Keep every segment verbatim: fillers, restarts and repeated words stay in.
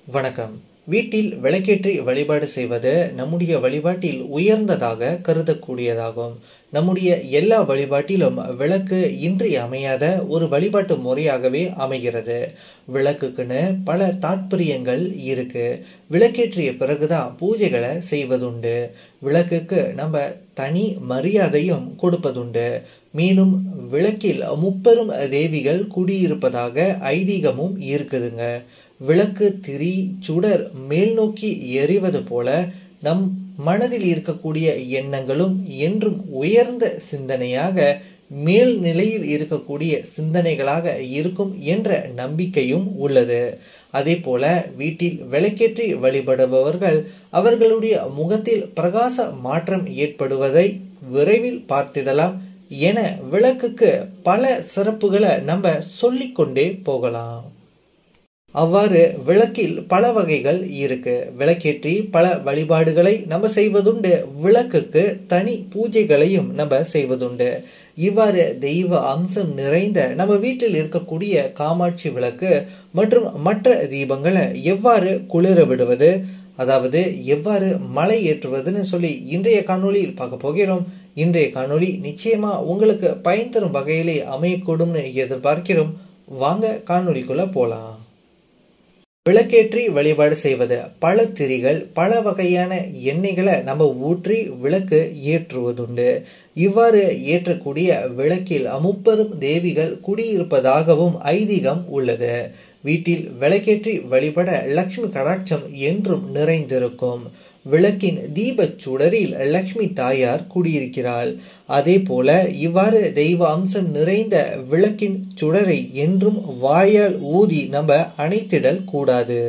வணக்கம். வீட்டில் விளக்கேற்றி வழிபாடு செய்வது நம்முடைய வழிபாட்டில் உயர்ந்ததாக கருதக்கூடியதாகும். நம்முடைய எல்லா வழிபாட்டிலும் விளக்கு இன்றியமையாத ஒரு வழிபாட்டு முறையாகவே அமைகிறது. விளக்குக்குன்னு பல தாற்பயங்கள் இருக்கு. விளக்கேற்றிய பிறகுதான் பூஜைகளை செய்வதுண்டு. விளக்குக்கு நம்ம தனி மரியாதையும் கொடுப்பதுண்டு. மேலும் விளக்கில் முப்பெரும் தேவிகள் குடியிருப்பதாக ஐதீகமும் இருக்குதுங்க. விளக்கு திரி சுடர் மேல் நோக்கி எறிவது போல நம் மனதில் இருக்கக்கூடிய எண்ணங்களும் என்றும் உயர்ந்த சிந்தனையாக மேல் நிலையில் இருக்கக்கூடிய சிந்தனைகளாக இருக்கும் என்ற நம்பிக்கையும் உள்ளது. அதே போல வீட்டில் விளக்கேற்றி வழிபடுபவர்கள் அவர்களுடைய முகத்தில் பிரகாச மாற்றம் ஏற்படுவதை விரைவில் பார்த்திடலாம் என விளக்குக்கு பல சிறப்புகளை நம்ம சொல்லிக்கொண்டே போகலாம். அவ்வாறு விளக்கில் பல வகைகள் இருக்கு. விளக்கேற்றி பல வழிபாடுகளை நம்ம செய்வதுண்டு. விளக்குக்கு தனி பூஜைகளையும் நம்ம செய்வதுண்டு. இவ்வாறு தெய்வ அம்சம் நிறைந்த நம்ம வீட்டில் இருக்கக்கூடிய காமாட்சி விளக்கு மற்றும் மற்ற தீபங்களை எவ்வாறு குளிர விடுவது, அதாவது எவ்வாறு மலை ஏற்றுவதுன்னு சொல்லி இன்றைய காணொளியில் பார்க்க போகிறோம். இன்றைய காணொளி நிச்சயமா உங்களுக்கு பயன் தரும் வகையிலே அமையக்கூடும்னு எதிர்பார்க்கிறோம். வாங்க காணொளிக்குள்ள போலாம். விளக்கேற்றி வழிபாடு செய்வது. பல திரிகள் பல வகையான எண்ணெய்களை நம்ம ஊற்றி விளக்கு ஏற்றுவதுண்டு. இவ்வாறு ஏற்றக்கூடிய விளக்கில் முப்பெரும் தேவிகள் குடியிருப்பதாகவும் ஐதீகம் உள்ளது. வீட்டில் விளக்கேற்றி வழிபட லட்சுமி கடாட்சம் என்றும் நிறைந்திருக்கும். விளக்கின் தீபச் சுடரில் லட்சுமி தாயார் குடியிருக்கிறாள். அதே போல இவ்வாறு தெய்வ அம்சம் நிறைந்த விளக்கின் சுடரை என்றும் வாயால் ஊதி நம்ம அணைத்திடல் கூடாது.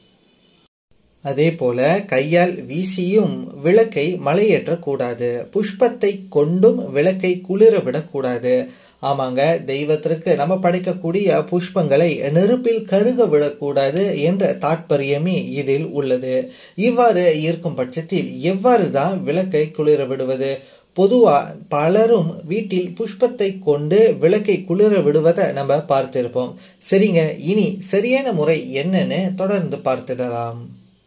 அதே போல கையால் வீசியும் விளக்கை மலையேற்றக்கூடாது. புஷ்பத்தை கொண்டும் விளக்கை குளிர விடக்கூடாது. ஆமாங்க, தெய்வத்திற்கு நம்ம படைக்கக்கூடிய புஷ்பங்களை நெருப்பில் கருக விடக்கூடாது என்ற தாற்பயமே இதில் உள்ளது. இவ்வாறு இருக்கும் பட்சத்தில் எவ்வாறு தான் விளக்கை குளிர விடுவது? பொதுவா பலரும் வீட்டில் புஷ்பத்தை கொண்டு விளக்கை குளிர விடுவதை நம்ம பார்த்திருப்போம். சரிங்க, இனி சரியான முறை என்னன்னு தொடர்ந்து பார்த்திடலாம்.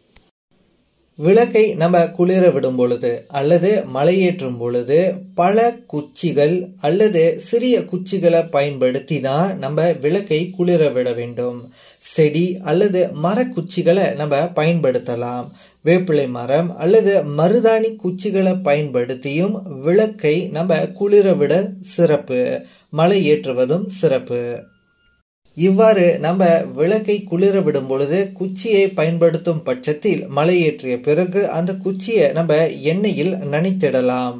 விளக்கை நம்ம குளிர விடும் பொழுது அல்லது மலையேற்றும் பொழுது பல குச்சிகள் அல்லது சிறிய குச்சிகளை பயன்படுத்தி தான் நம்ம விளக்கை குளிர விட வேண்டும். செடி அல்லது மரக்குச்சிகளை நம்ம பயன்படுத்தலாம். வேப்பிலை மரம் அல்லது மருதாணி குச்சிகளை பயன்படுத்தியும் விளக்கை நம்ம குளிர விட சிறப்பு. மலை ஏற்றுவதும் சிறப்பு. இவ்வாறு நம்ம விளக்கை குளிர விடும் பொழுது குச்சியை பயன்படுத்தும் பட்சத்தில் மலை ஏற்றிய பிறகு அந்த குச்சியை நம்ம எண்ணெயில் நனைத்திடலாம்.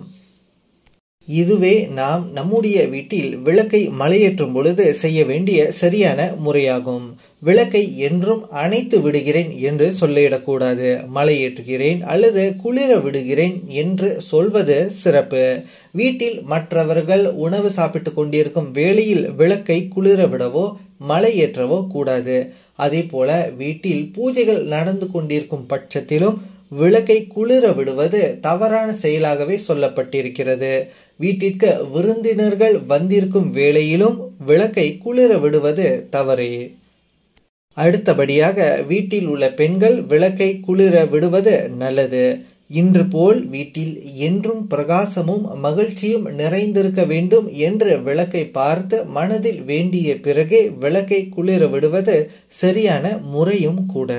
இதுவே நாம் நம்முடைய வீட்டில் விளக்கை மலையேற்றும் பொழுது செய்ய வேண்டிய சரியான முறையாகும். விளக்கை என்றும் அணைத்து விடுகிறேன் என்று சொல்லிடக்கூடாது. மலையேற்றுகிறேன் அல்லது குளிர விடுகிறேன் என்று சொல்வது சிறப்பு. வீட்டில் மற்றவர்கள் உணவு சாப்பிட்டு கொண்டிருக்கும் வேளையில் விளக்கை குளிர விடவோ மலை ஏற்றவோ கூடாது. அதே போல வீட்டில் பூஜைகள் நடந்து கொண்டிருக்கும் பட்சத்திலும் விளக்கை குளிர விடுவது தவறான செயலாகவே சொல்லப்பட்டிருக்கிறது. வீட்டிற்கு விருந்தினர்கள் வந்திருக்கும் வேளையிலும் விளக்கை குளிர விடுவது தவறே. அடுத்தபடியாக வீட்டில் உள்ள பெண்கள் விளக்கை குளிர விடுவது நல்லது. இன்று போல் வீட்டில் என்றும் பிரகாசமும் மகிழ்ச்சியும் நிறைந்திருக்க வேண்டும் என்று விளக்கை பார்த்து மனதில் வேண்டிய பிறகே விளக்கை குளிர விடுவது சரியான முறையும் கூட.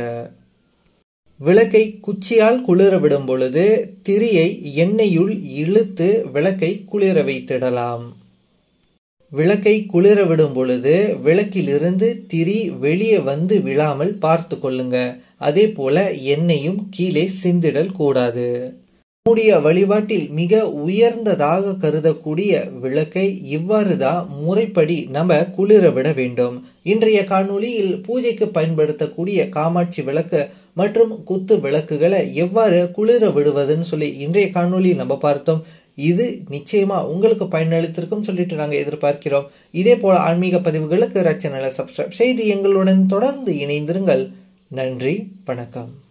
விளக்கை குச்சியால் குளிர விடும் பொழுது திரியை எண்ணெயுள் இழுத்து விளக்கை குளிர வைத்திடலாம். விளக்கை குளிர விடும் பொழுது விளக்கிலிருந்து திரி வெளியே வந்து விழாமல் பார்த்து கொள்ளுங்க. அதே போல எண்ணெயும் கீழே சிந்திடல் கூடாது. நம்முடைய வழிபாட்டில் மிக உயர்ந்ததாக கருதக்கூடிய விளக்கை இவ்வாறு தான் முறைப்படி நம்ம குளிர விட வேண்டும். இன்றைய காணொளியில் பூஜைக்கு பயன்படுத்தக்கூடிய காமாட்சி விளக்கு மற்றும் குத்து விளக்குகளை எவ்வாறு குளிர விடுவதுன்னு சொல்லி இன்றைய காணொளியில் நம்ம பார்த்தோம். இது நிச்சயமா உங்களுக்கு பயனளித்திருக்கும் சொல்லிட்டு நாங்கள் எதிர்பார்க்கிறோம். இதே போல ஆன்மீக பதிவுகளுக்கு சேனலை சப்ஸ்கிரைப் செய்து எங்களுடன் தொடர்ந்து இணைந்திருங்கள். நன்றி, வணக்கம்.